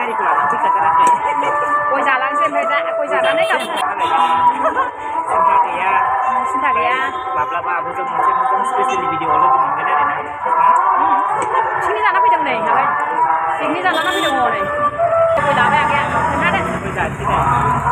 गारिखौ लानानै फैखाथाराखै गय जालांसै ओमफ्राय दा गय जानानै सिन्था गैया सिन्था गैया माब्लाबा आब'जों मोनसे मोजां स्पेसियेल भिडिअ लोगो मोनगोन आरोना पिकनिक जाना फैदों नै हाबाय पिकनिक जाना फैदों हनै गय जाबाय आगैया खोन्थादो गय जानोसै नै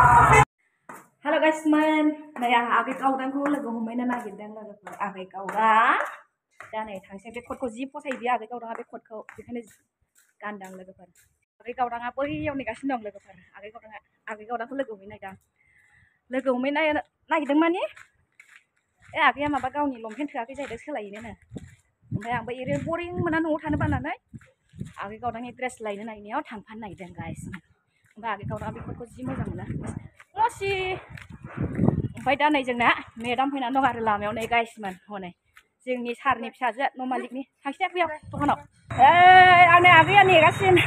हेल' गाइसमोन नै आं आगै गावदांखौ लोगो हमहैनो नागिरदों लोगोफोर आगै गावदां दा नै थांसै बे कटखौ जि फसायो बियो आगै गावदाङा बे कटखौ बेखायनो गानदां लोगोफोर आगै गावदाङा बैयाव नेगासिनो दं लोगोफोर आगै गावदांखौ लोगो हमहैनो नागिरदों लोगो हमहैनो नागिरदों माने आगैया माबा गावनि लंपेन्ट थोआखै जाहैदों सोलायनोनो ओमफ्राय आंबो ओरैनो बरिं मोना न'आव थानो बानानै आगै गावदांनि ड्रेस लायनो नागिरनायाव थांफानो नागिरदों गाइसमोन ओमफ्राय आगै गावदाङा बे कटखौ जि मोजां मोनो मसि ओमफ्राय दा नै जोंना मेदाम फैनानै दं आरो लामायाव नै गाइसमोन हनै जोंनि सारनि फिसाजो न' मालिकनि थांसै बैयाव दखानाव आंनि आगैया नेगासिनो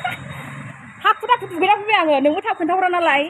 हाखु दाखु दुगैना फैबाय आङो नोंबो थाब खोन्थाहरा नालाय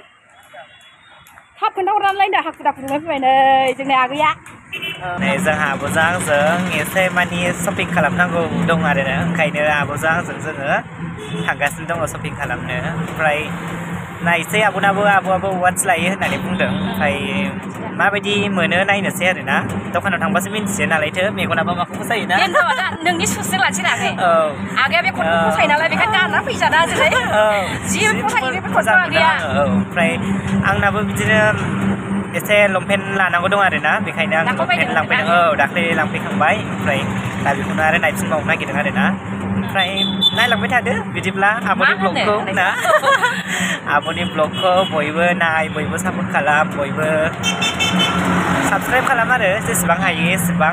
थाब खोन्थाहरनानै दा हाखु दाखु दुगैना फैबाय नै जोंनि आगैया नै जोंहा आब'जों आंजों एसे मानि शपिं खालामनांगौ दं आरो ओंखायनो आब'जों आंजों जोङो थांगासिनो दङ शपिं खालामनो ओमफ्राय नायसै आब'आबो वाट्स लायो होननानै बुंदों ओमफ्राय माबायदि मोनो नायनोसै आरोना दखानाव थांबासो मिन्थियो नालायथो मेगनाबो माखौ फसायोना नोंनि सुसजों लाखिनो आगै आगैया बे कटखौ फसायो नालाय बेखायनो गानना फैजाना जेरै जि फसायो बे कटखौ आगैया ओमफ्राय आंनाबो बिदिनो एसे लंपेन्ट लानांगौ दं आरोना बेखायनो आं लंपेन्ट लांफैदों दाख्लै लांफैखांबाय ओमफ्राय दा बेखौनो आरो नायफिनबावनो नागिरदों आरोना ओमफ्राय नायलांबाय थादो बिदिब्ला आब'नि ब्लगखौ ना आब'नि ब्लगखौ बयबो नाय बयबो सापर्ट खालाम बयबो साबसक्राइब खालाम आरो जेसेबां हायो एसेबां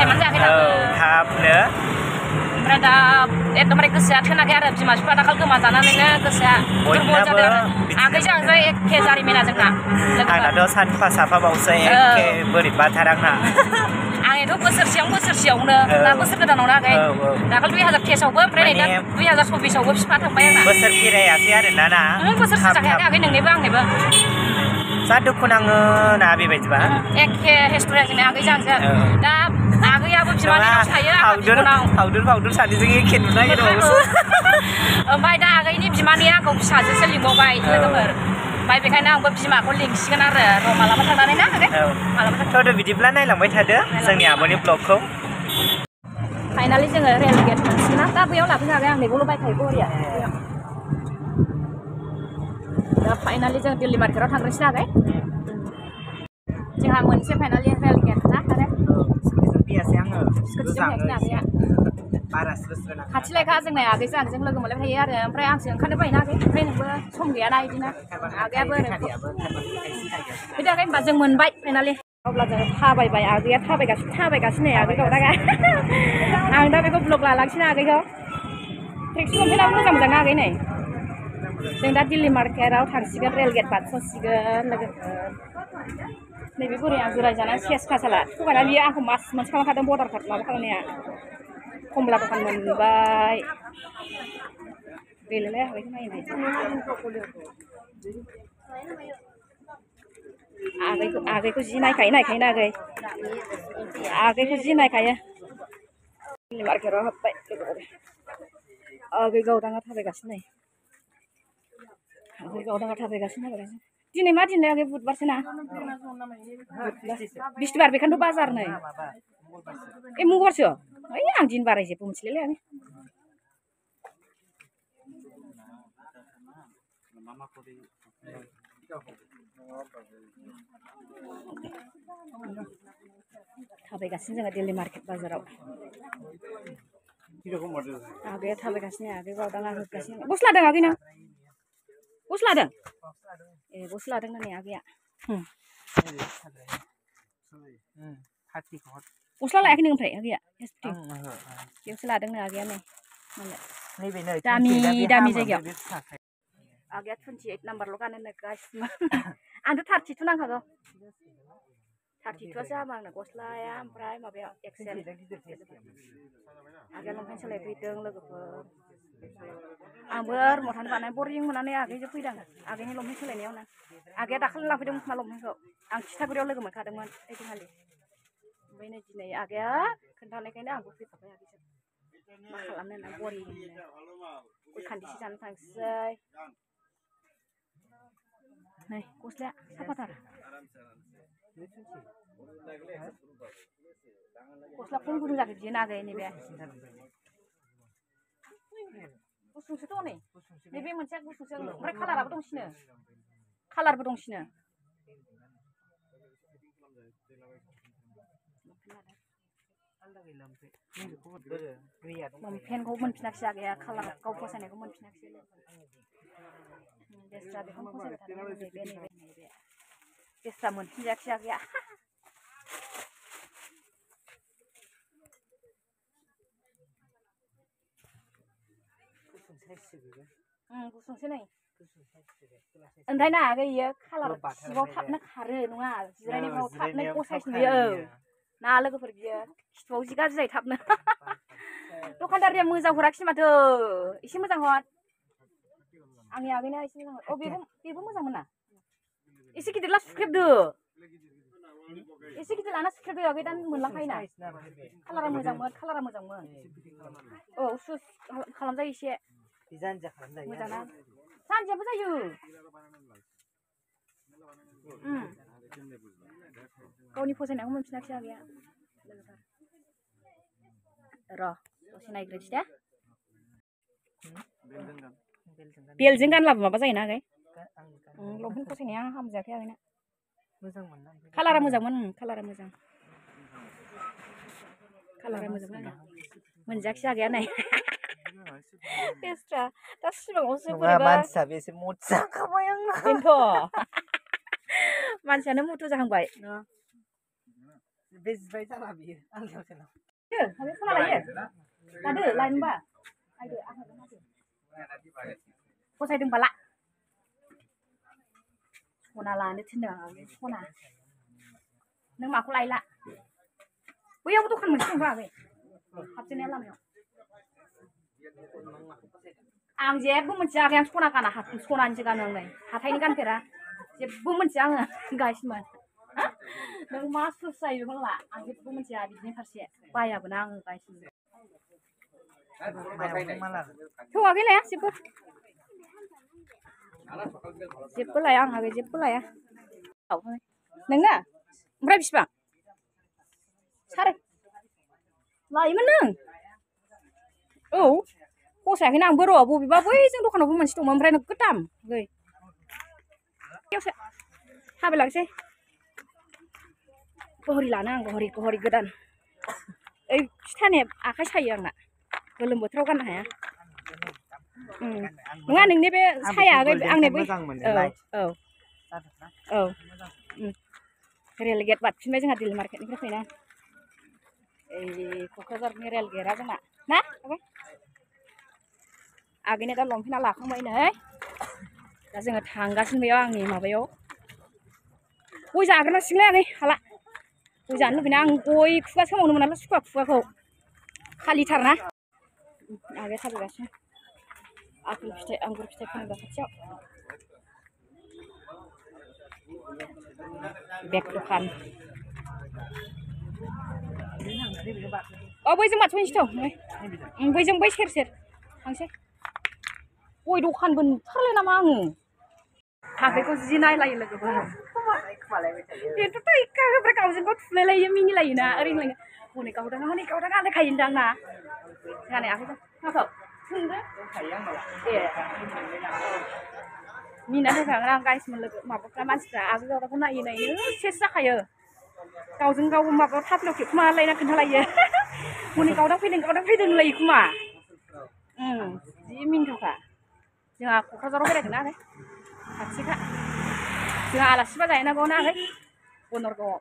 थाबनो ओमफ्राय दा एकदमबारे गोसोआ थोनाखै आरो बिमा बिफा दाखाल गोमाजानानैनो गोसोआ दुरबल जादों आरो आगैजों आंजों एखे जारिमिना जोंना आंनाथ' सानफा साफाबावसो एखे बोरैबाथार आंना आंनिथ' बोसोरसेयावनो दा बोसोर गोदानावनो आगै दाखाल 2023आवबो ओमफ्राय दा 2024आवबो बिफा थांबाय आंना बोसोर फिरायासै आरोना ना बोसोरसे जाखायाखै आगै नोंनिबो आंनिबो जा दुखु नाङो ना बेबायदिबा एखे हिस्ट'रिया जोंना आगैजों आंजों दा आगैयाबो बिमानियाव थायो फावदुर सानैजों एखे नुनो नागिरबावोसो ओमफ्राय दा आगैनि बिमानिया आंखौ फिसाजोसो लिंबावबाय लोगोफोर ओमफ्राय बेखायनो आंबो बिमाखौ लिंसिगोन आरो र' मालाबा थांनानै ना आगै मालाबा थांदो बिदिब्ला नायलांबाय थादो जोंनि आब'नि ब्लगखौ फाइनालि जोङो रेल गेट मोनसिगोन ना दा बैयाव लाफैनो आगै आं मैगंल' बायखायो बरिया दा फाइनालि जों दिल्ली मार्केटआव थांग्रोसै आगै जोंहा मोनसे फाइनालि रेल गेट ना आरो स्कुटिजों फैयासै आङो आगैया खाथिलायखा जोंना आगैजों आंजों लोगो मोनलायबाय थायो आरो ओमफ्राय आंसो ओंखारनो बायोना आगै ओमफ्राय नोंबो सम गैयाना बिदिनो आगैयाबो ओरै बिदि आगै होनबा जों मोनबाय फाइनालि अब्ला जों थाबायबाय आगैया थाबायगासिनो आगै गावदाङा आं दा बेखौ ब्लग लालांसिनो आगैखौ टेक्सि लंपेन्टआबो मोजां ना आगै नै जों दा दिल्ली मार्केटआव थांसिगोन रेल गेट बारस'सिगोन लोगोफोर नैबे बुरैया जिरायजानानै सेस खासाला थगायनानै बियो आंखौ मास मोनसे खालामखादों भटार कार्ड माबा खालामनाया कमला दखान मोनबाय गैलालाय आगैखौ नायनाय आगैखौ जि नायखायो ना आगैखौ जि नायखायो दिल्ली मार्केटआव हाबबाय लोगोफोर आगै गावदाङा थाबायगासिनो दिनै मा दिन आगै बुधबारसो ना बिस्थिबार बेखायनोथ' बाजार नै मंगलबारसो ओइ आं दिन बाराय जेबो मिथिलायलाय आगै थाबायगासिनो जोङो दिल्ली मार्केट बाजाराव आगैया थाबायगासिनो आगै गावदाङा होगासिनो गस्ला लादों आगै नों गस्ला लादों ए गस्ला लादों ना नै आगैया गस्ला लायाखै नों ओमफ्राय आगैया बेयावसो लादोंनो आगैया नै दामि जायगायाव आगैया 28 नाम्बारल' गानो गासिबो आंथ' 32 नांखागौ 32आसो हाबा आंनो गस्लाया ओमफ्राय माबाया एक्सेल आगैया लंपेन्ट सोलायफैदों लोगोफोर आंबो रुमाव थानो बानाय बरिं मोननानै आगैजों फैदों आगैनि लंपेन्ट सोलायनायावनो आगैया दाखालि लांफैदोंमोन खोमा लंपेन्टखौ आं थिथागुरियाव लोगो मोनखादोंमोन ओइदिनखालि ओमफ्राय नै दिनै आगैया खोन्थानायखायनो आंबो फैफाबाय आगैजों मा खालामनो ना बरिं गय खान्दिसे जानो थांसै नै गस्लाया साफाथार गस्ला खम गुदुं जादों बियो नागै नैबे गुसुंसोथ' नै नैबे मोनसेया गुसुंसो ओमफ्राय कालाराबो दंसिनो कालारबो दंसिनो लंपेन्टखौ मोनफिनाखिसै आगैया कालार गाव फसायनायखौ मोनफिनाखिसै बेस्रा बेखौनो फसायबाय थादों नैबे बेस्रा मोनफिनजायाखिसै आगैया गुसुंसो नै ओमफ्राय ना आगै इयो कालार सिङाव थाबनो खारो नङा जिरायनायफ्राव थाबनो गसाइस नुयो ना लोगोफोर बियो खिथुआव जि गाज्रि जायो थाबनो दखानदारिया मोजां हराखिसै माथो एसे मोजां हर आंनि आगैना एसे मोजां हर बेबो मोजांमोन ना एसे गिदिरला सुख्रेबदो एसे गिदिर लाना सुख्रेबदो आगै दा मोनलांखायोना कालारा मोजांमोन औ सुस खालामजायो एसे मोजां ना जानजियाबो जायो गावनि फसायनायखौ मोनफिनाखिसै आगैया र' दसे नायग्रोसै दे बेलजों गानलाबो माबा जायोना आगै लंपेन्ट फसायनाया हामजायाखै आगैना कालारा मोजांमोन कालारा मोजां मोनजायाखिसै आगैया नै बेस्रा दा सिमाङावसो बोरैबा मानसियाबो एसे मद जाखाबाय आंना बेनोथ' मानसियानो मुथु जाहांबाय बे जिबाय जाला बियो आंनियावसो सना लायो लादो लायनोबा लायदो फसायदोंबा ला सना लानो थिनदों आं सना नों माखौ लायला बैयावबो दखान मोनसे दंबा आगै हाबजेननाया लामायाव आं जेबो मिथिया आगै आं सना गाना सनानिसो गानो आं नै हाथायनि गानफेरा जेबो मिथिया आङो गासिमोन नों मा सुस जायो बेखौनो ला आं जेबो मिथिया बिदिनि फारसे बायाबो ना आङो गासिमोन थौवाखै लाया जेबो लाया आं आगै जेबो लाया नोंना ओमफ्राय बिसिबां साराय लायोमोन नों औ फसायाखैना आंबो र' बबेबा बैजों दखानावबो मोनसे दंमोन ओमफ्राय नोगोद दाम गै बेयावसो थाबायलांसै घरि लानो आं घरि गोदान ओइ फिथाने आखाइ सायो आंना गोलोम बोथोराव गाननो हाया नङा नोंनि बे साया आंनि बै औ रेल गेट बारफिनबाय जोंहा दिल मार्केटनिफ्राय फैना ओइ क'क्राझारनि रेल गेटआ जोंना ना आगैनो दा लंपेन्टआ लाखांबाय नै दा जोङो थांगासिनो बेयाव आंनि माबायाव गय जाग्रोनांसिगोनलै आगै हाला गय जानो लुबैना आं गय खुगा सोमावनो मोनालै सुखुवा खुगाखौ खालिथारना आगैया थाबायगासिनो आपेल फिथाइ आंगुर फिथाइ फानग्रा खाथियाव बेग दखान बैजों बारस'हैनोसैथ' बैजों बै सेर थांसै गय दखानबो नुथारलाय नामा आङो हाथायखौ जि नायलायो लोगोफोर बेनोथ' ओमफ्राय गावजों गाव थुलायलायो मिनिलायोना ओरैनो हनै गावदां आन्दायखायोदां ना जानाय आखाइजों माखौ सोंदो ए मिनानै होखागोन आं गाइसमोन लोगो माबाफ्रा मानसिफ्रा आगोल गावदांखौ नायनो सेस जाखायो गावजों गाव माबायाव थाफ्लायाव खेबखुमालायना खोन्थालायो हनै गावदां फैदों होनलायो खोमा जि मिनिथावखा जोंहा क'क्राझाराव बेरायगोन आगै खाथिखा जोंहा आलासिबा जाहैना बावनो आगै बनरगावआव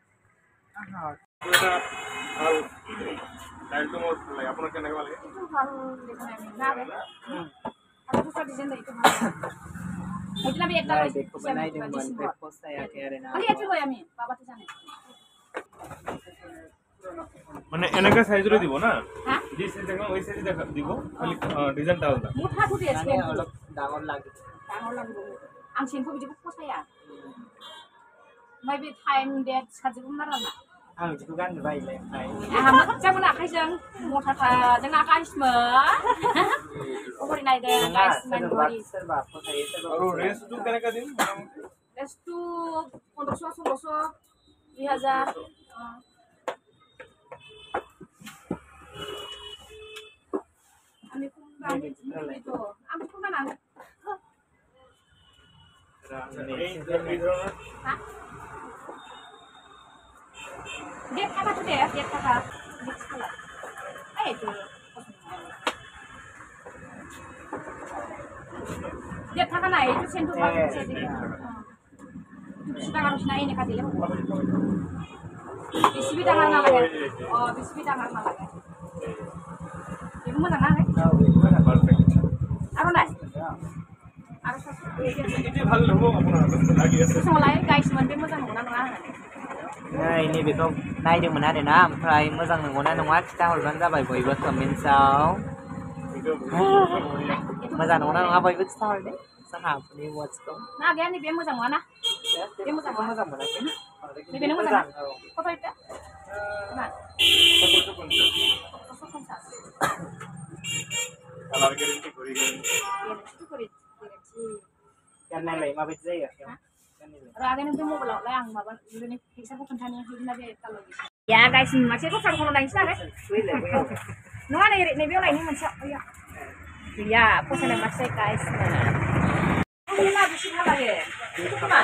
মানে এনেকা সাইজরে দিব না যে সাইজ দেখো ওই সাইজ দেখা দিব খালি ডিজাইনটা আলাদা মুঠা গুটি আছে অলপ ডাঙৰ লাগিব आं सेनखौ बिदिखौ फसाया ओमफ्राय बे टाइम डेट सिखारजोबोमोन आरो आंना Ang juga kan baik lah. Jangan menakai jeng mau tata jeng nakai semua. Umur ini deh guys main body. Serba apa saya serba. और रेस टू करने का दिन Restu 1500 2000. Ami pun kami itu. Ami pun mana? Hah? Dia kata tuh deh, dia kata di sekolah. Itu. Dia kata naik itu sentuh banget jadi. Kita harus naik ini katanya. Bisi tangan namanya. Oh, bisi tangan namanya. Ibu mau tangan kan? Harus naik. Harus. ini ভালো হবো আপনার লাগি আছে Terus mulai guys, mending mau tangan nggak? Nah ini betul naikदोंमोन आरो ना ओमफ्राय मोजां नंगौना नङा खिथा हरबानो जाबाय बयबो कमेन्टआव मोजां नंगौना नङा बयबो खिथा हर दे जोंहाफोरनि वाट्सखौ Nah, dia nih dia mau tangan mana? Dia mau tangan मोजां मोनाखै Ini bener mau tangan? Foto itu? Nah, colour guarantee করে guarantee itu kulit. Kan naik mabit saya ya. Raga nanti mau belok lah yang bapak ini bisa bukan tanya ini nabi kalau bisa. Ya guys, masih kok kalau lain sih kan? Nua nih bio lain ini masih ya. Ya, aku sana masih guys. Ini nabi sih apa lagi? Cuman.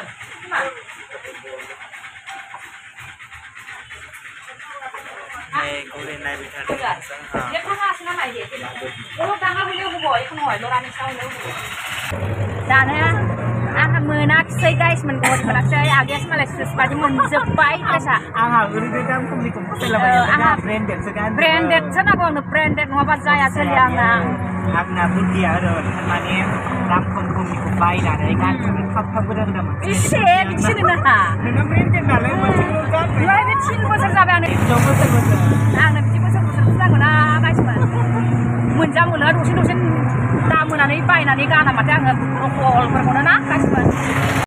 Kau lên này bị thật. Dia kan ngasih nama aja. Oh, tangan beliau boy, kan boy, lo rani tahu lo. Dan ya, anak menak saya guys, menurut menak saya agak semalas sepatu menjepai terasa. Aha, udah kita kembali ke selama branded sekarang. Branded, sana kau nu branded ngapas saya seliang nang. Agna budi ada, mana ram kong di kubai lah, dari kan kau benar benar. Di sini nah. Dengan branded lah, macam kan. Mulai di sini besar sampai ane. Coba coba. Nah, nanti besar sana guna guys man. Menjam guna dosen tamu nani pai nani kana mati angin rokok berguna nak guys man.